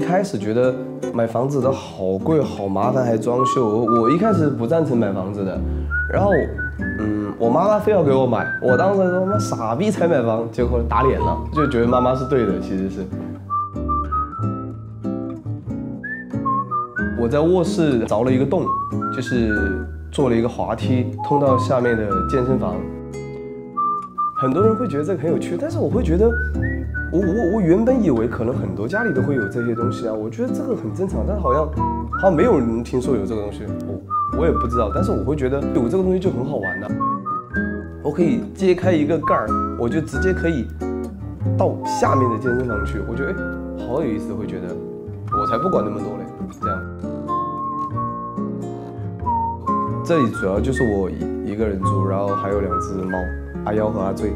开始觉得买房子的好贵、好麻烦，还装修。我一开始不赞成买房子的，然后，我妈妈非要给我买，我当时说妈傻逼才买房，结果打脸了，就觉得妈妈是对的，其实是。我在卧室凿了一个洞，就是做了一个滑梯，通到下面的健身房。很多人会觉得这个很有趣，但是我会觉得，我原本以为可能很多家里都会有这些东西啊，我觉得这个很正常，但是好像没有人听说有这个东西，我也不知道，但是我会觉得有这个东西就很好玩的，我可以揭开一个盖儿，我就直接可以到下面的健身房去，我觉得好有意思，会觉得我才不管那么多嘞，这样。这里主要就是我一个人住，然后还有2只猫，阿妖和阿醉。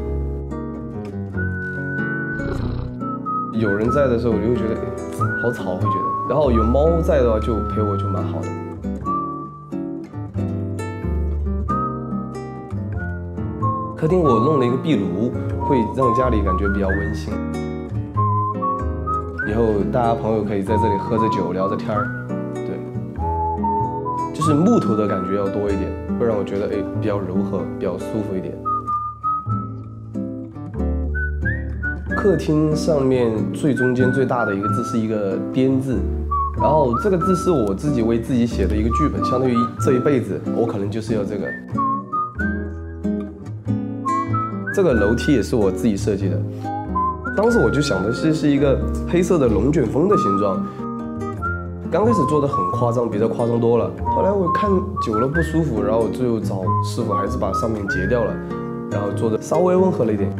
有人在的时候，我就会觉得好吵，会觉得。然后有猫在的话，就陪我就蛮好的。客厅我弄了一个壁炉，会让家里感觉比较温馨。以后大家朋友可以在这里喝着酒，聊着天儿，对，就是木头的感觉要多一点，会让我觉得比较柔和，比较舒服一点。客厅上面最中间最大的一个字是一个“颠”字，然后这个字是我自己为自己写的一个剧本，相当于这一辈子我可能就是要这个。这个楼梯也是我自己设计的，当时我就想的是一个黑色的龙卷风的形状。刚开始做的很夸张，比这夸张多了。后来我看久了不舒服，然后我最后找师傅还是把上面截掉了，然后做的稍微温和了一点。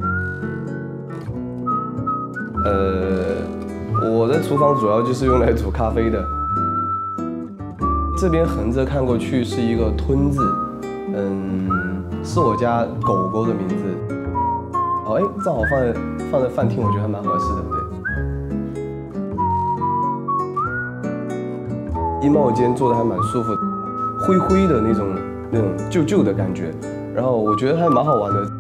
我的厨房主要就是用来煮咖啡的。这边横着看过去是一个吞字，是我家狗狗的名字。正好放在饭厅，我觉得还蛮合适的，对。衣帽间做的还蛮舒服的，灰灰的那种旧旧的感觉，然后我觉得还蛮好玩的。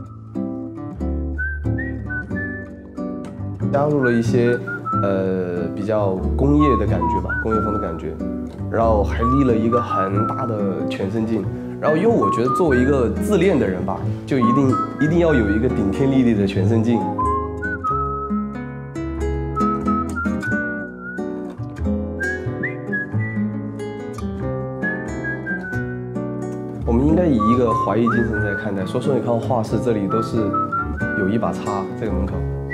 加入了一些比较工业的感觉吧，工业风的感觉，然后还立了一个很大的全身镜。然后因为我觉得作为一个自恋的人吧，就一定要有一个顶天立地的全身镜。我们应该以一个怀疑精神在看待。说你看画室这里都是有一把叉，这个门口。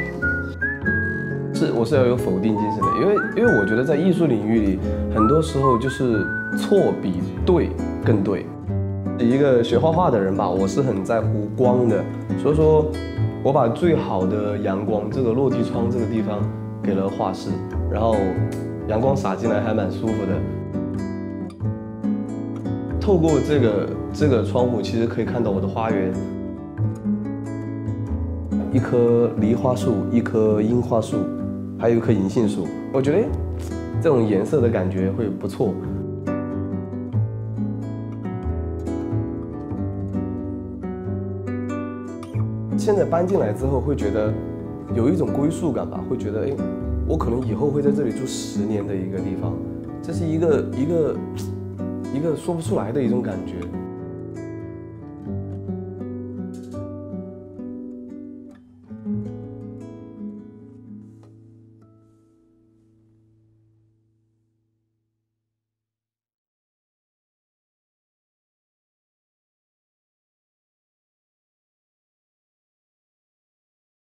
我是要有否定精神的，因为我觉得在艺术领域里，很多时候就是错比对更对。一个学画画的人吧，我是很在乎光的，所以说我把最好的阳光，这个落地窗这个地方给了画室，然后阳光洒进来还蛮舒服的。透过这个窗户，其实可以看到我的花园，一棵梨花树，一棵樱花树，还有一棵银杏树。我觉得这种颜色的感觉会不错。现在搬进来之后，会觉得有一种归属感吧，会觉得我可能以后会在这里住10年的一个地方，这是一个说不出来的一种感觉。